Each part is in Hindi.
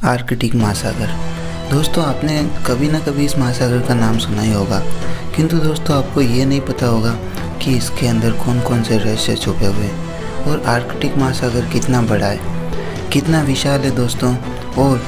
आर्कटिक महासागर। दोस्तों, आपने कभी ना कभी इस महासागर का नाम सुना ही होगा, किंतु दोस्तों आपको ये नहीं पता होगा कि इसके अंदर कौन कौन से रहस्य छुपे हुए हैं और आर्कटिक महासागर कितना बड़ा है, कितना विशाल है दोस्तों, और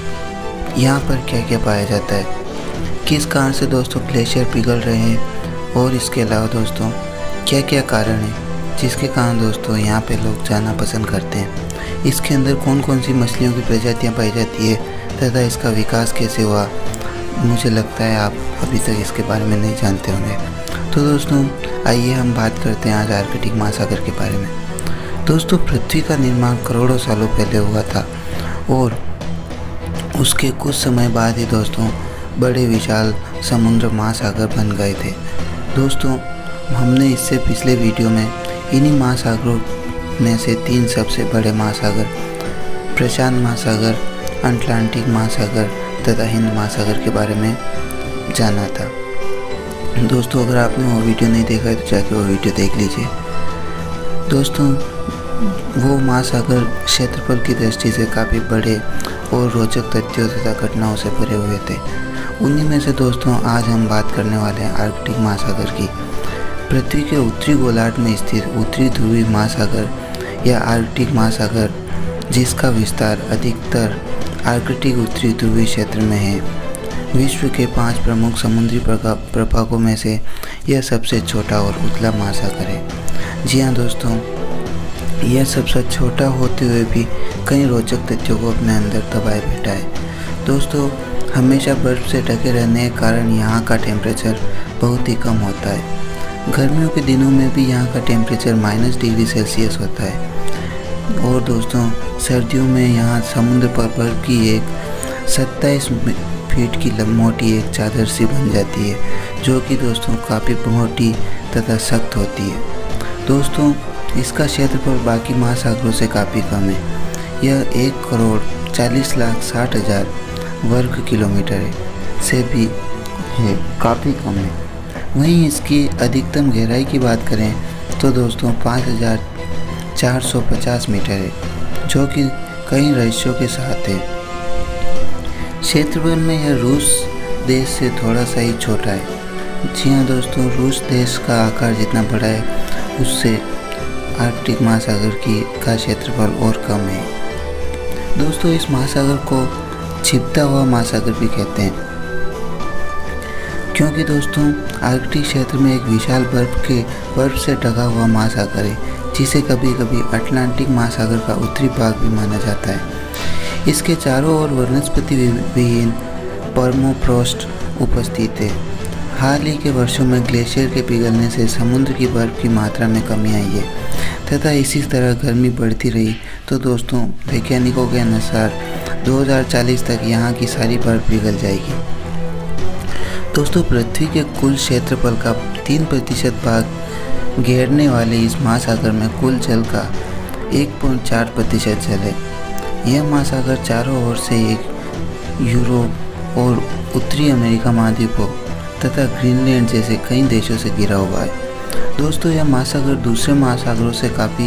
यहाँ पर क्या क्या पाया जाता है, किस कारण से दोस्तों ग्लेशियर पिघल रहे हैं, और इसके अलावा दोस्तों क्या क्या कारण है जिसके कारण दोस्तों यहाँ पे लोग जाना पसंद करते हैं। इसके अंदर कौन कौन सी मछलियों की प्रजातियाँ पाई जाती है तथा इसका विकास कैसे हुआ, मुझे लगता है आप अभी तक इसके बारे में नहीं जानते होंगे। तो दोस्तों आइए हम बात करते हैं आज आर्कटिक महासागर के बारे में। दोस्तों, पृथ्वी का निर्माण करोड़ों सालों पहले हुआ था और उसके कुछ समय बाद ही दोस्तों बड़े विशाल समुद्र महासागर बन गए थे। दोस्तों, हमने इससे पिछले वीडियो में इन्हीं महासागरों में से 3 सबसे बड़े महासागर प्रशांत महासागर, अटलांटिक महासागर तथा हिंद महासागर के बारे में जाना था। दोस्तों, अगर आपने वो वीडियो नहीं देखा है तो जाके वो वीडियो देख लीजिए। दोस्तों, वो महासागर क्षेत्रफल की दृष्टि से काफ़ी बड़े और रोचक तथ्यों तथा घटनाओं से भरे हुए थे। उन्हीं में से दोस्तों आज हम बात करने वाले हैं आर्कटिक महासागर की। पृथ्वी के उत्तरी गोलार्ध में स्थित उत्तरी ध्रुवीय महासागर या आर्कटिक महासागर, जिसका विस्तार अधिकतर आर्कटिक उत्तरी ध्रुवीय क्षेत्र में है, विश्व के 5 प्रमुख समुद्री प्रभागों में से यह सबसे छोटा और उथला महासागर है। जी हाँ दोस्तों, यह सबसे छोटा होते हुए भी कई रोचक तथ्यों को अपने अंदर दबाए बैठा है। दोस्तों, हमेशा बर्फ से ढके रहने के कारण यहाँ का टेम्परेचर बहुत ही कम होता है। गर्मियों के दिनों में भी यहाँ का टेम्परेचर -डिग्री सेल्सियस होता है। और दोस्तों सर्दियों में यहाँ समुद्र पर बर्फ की एक 27 फीट की मोटी एक चादर सी बन जाती है, जो कि दोस्तों काफ़ी मोटी तथा सख्त होती है। दोस्तों, इसका क्षेत्रफल बाकी महासागरों से काफ़ी कम है। यह 1,40,60,000 वर्ग किलोमीटर से भी है, काफ़ी कम है। वहीं इसकी अधिकतम गहराई की बात करें तो दोस्तों 5,450 मीटर है, जो कि कई रहस्यों के साथ है। क्षेत्रफल में यह रूस देश से थोड़ा सा ही छोटा है। जी हाँ दोस्तों, रूस देश का आकार जितना बड़ा है उससे आर्कटिक महासागर का क्षेत्रफल और कम है। दोस्तों, इस महासागर को छिपता हुआ महासागर भी कहते हैं, क्योंकि दोस्तों आर्कटिक क्षेत्र में एक विशाल बर्फ से ढका हुआ महासागर है, जिसे कभी कभी अटलांटिक महासागर का उत्तरी भाग भी माना जाता है। इसके चारों ओर वनस्पति विहीन परमोफ्रोस्ट उपस्थित है। हाल ही के वर्षों में ग्लेशियर के पिघलने से समुद्र की बर्फ की मात्रा में कमी आई है तथा इसी तरह गर्मी बढ़ती रही तो दोस्तों वैज्ञानिकों के अनुसार 2040 तक यहाँ की सारी बर्फ पिघल जाएगी। दोस्तों, पृथ्वी के कुल क्षेत्रफल का 3% भाग घेरने वाले इस महासागर में कुल जल का 1.4% जल है। यह महासागर चारों ओर से एक यूरोप और उत्तरी अमेरिका महाद्वीपों तथा ग्रीनलैंड जैसे कई देशों से घिरा हुआ है। दोस्तों, यह महासागर दूसरे महासागरों से काफ़ी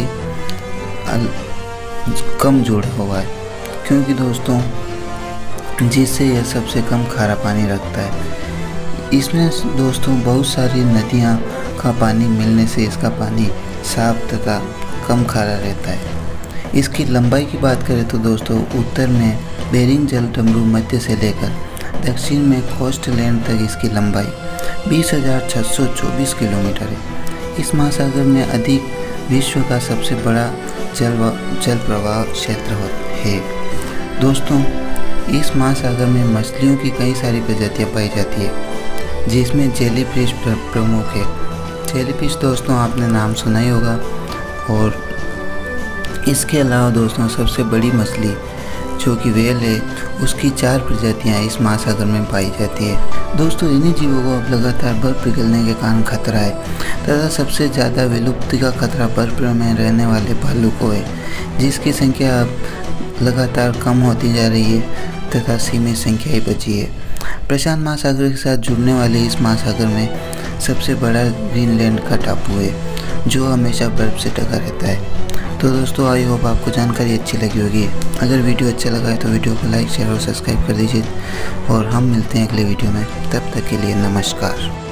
कम जुड़ा हुआ है, क्योंकि दोस्तों जिससे यह सबसे कम खारा पानी रखता है। इसमें दोस्तों बहुत सारी नदियाँ का पानी मिलने से इसका पानी साफ तथा कम खारा रहता है। इसकी लंबाई की बात करें तो दोस्तों उत्तर में बेरिंग जलडमरू मध्य से लेकर दक्षिण में कोस्टलैंड तक इसकी लंबाई 20,624 किलोमीटर है। इस महासागर में अधिक विश्व का सबसे बड़ा जल प्रवाह क्षेत्र है। दोस्तों, इस महासागर में मछलियों की कई सारी प्रजातियाँ पाई जाती है, जिसमें जेलीफिश प्रमुख है। जेलीफिश दोस्तों आपने नाम सुना ही होगा। और इसके अलावा दोस्तों सबसे बड़ी मछली जो कि व्हेल है, उसकी 4 प्रजातियां इस महासागर में पाई जाती है। दोस्तों, इन्हीं जीवों को अब लगातार बर्फ पिघलने के कारण खतरा है तथा सबसे ज़्यादा विलुप्ति का खतरा बर्फ में रहने वाले भालू को है, जिसकी संख्या अब लगातार कम होती जा रही है तथा सीमित संख्या ही बची है। प्रशांत महासागर के साथ जुड़ने वाले इस महासागर में सबसे बड़ा ग्रीनलैंड का टापू है, जो हमेशा बर्फ से ढका रहता है। तो दोस्तों आई होप आपको जानकारी अच्छी लगी होगी। अगर वीडियो अच्छा लगा है तो वीडियो को लाइक शेयर और सब्सक्राइब कर दीजिए और हम मिलते हैं अगले वीडियो में। तब तक के लिए नमस्कार।